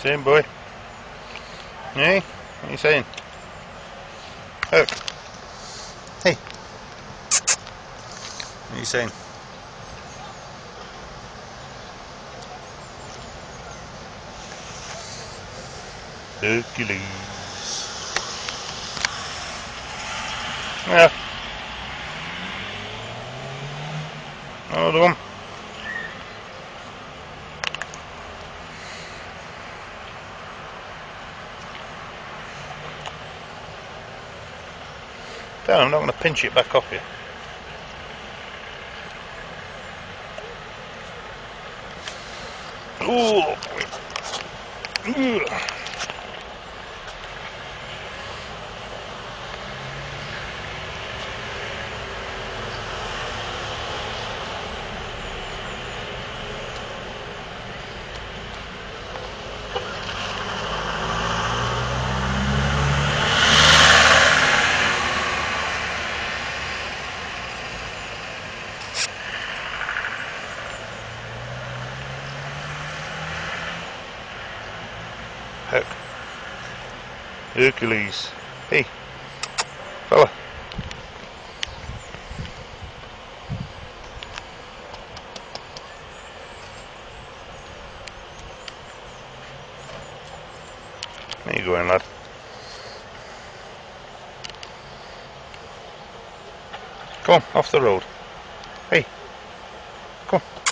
saying, boy? Hey, what are you saying? Herc. Hey. What are you saying? Hercules. Yeah. Another one. Damn, I'm not going to pinch it back off you. Ooh. Ooh. Hercules. Hey, fella. There you go in, lad. Come on, off the road. Hey, come on.